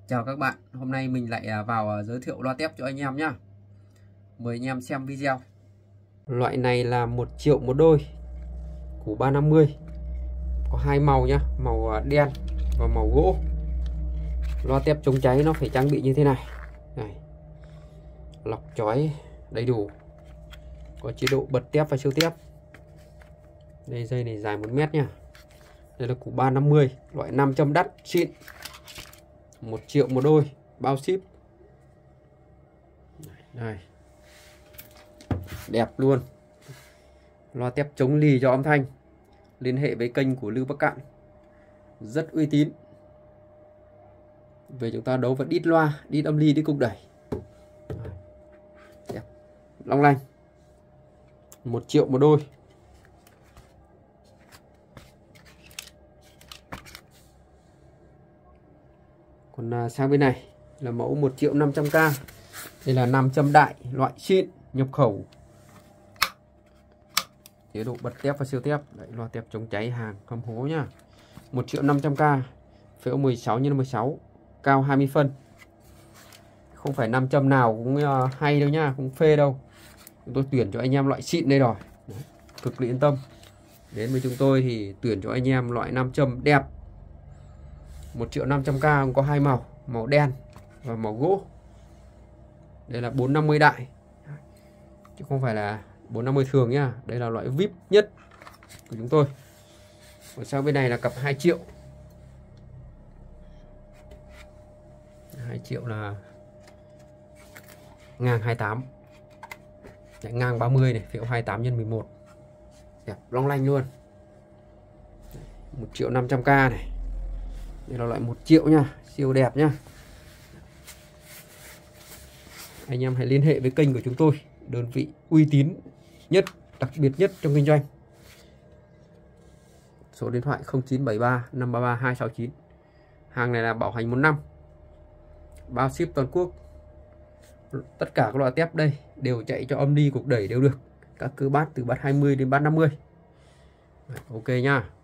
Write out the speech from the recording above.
Chào các bạn, hôm nay mình lại vào giới thiệu loa tép cho anh em nhá. Mời anh em xem video. Loại này là 1 triệu một đôi, củ 350, có hai màu nhá, màu đen và màu gỗ. Loa tép chống cháy nó phải trang bị như thế này. Này, lọc chói đầy đủ, có chế độ bật tép và siêu tép. Đây, dây này dài 1 mét nhá. Đây là củ 350, loại 5 châm đắt xịn, 1 triệu một đôi, bao ship. Đây, đẹp luôn. Loa tép chống lì cho âm thanh. Liên hệ với kênh của Lưu Bắc Cạn, rất uy tín. Về chúng ta đấu với đít loa, đít âm ly, đít cục đẩy. Đẹp, long lanh, 1 triệu một đôi. Còn sang bên này là mẫu 1 triệu 500k. Đây là 5 châm đại, loại xịn, nhập khẩu, chế độ bật tép và siêu tép. Đấy, loa tép chống cháy hàng cầm hố nhá. 1 triệu 500k, phễu 16x16, cao 20 phân. Không phải 5 châm nào cũng hay đâu nhá, cũng phê đâu. Chúng tôi tuyển cho anh em loại xịn đây rồi. Đấy, cực kỳ yên tâm. Đến với chúng tôi thì tuyển cho anh em loại 5 châm đẹp. 1 triệu 500k cũng có hai màu, màu đen và màu gỗ. Đây là 450 đại, chứ không phải là 450 thường nhá. Đây là loại VIP nhất của chúng tôi. Ở sau bên này là cặp 2 triệu. 2 triệu là ngang 28. Đấy, ngang 30 này, phiếu 28 x 11. Đẹp, long lanh luôn. 1 triệu 500k này. Đây là loại 1 triệu nha, siêu đẹp nhá. Anh em hãy liên hệ với kênh của chúng tôi, đơn vị uy tín nhất, đặc biệt nhất trong kinh doanh. Số điện thoại 0973 533 269. Hàng này là bảo hành 1 năm, bao ship toàn quốc. Tất cả các loại tép đây đều chạy cho âm ly, cục đẩy đều được. Các cơ bát từ bát 20 đến bát 50. Ok nha.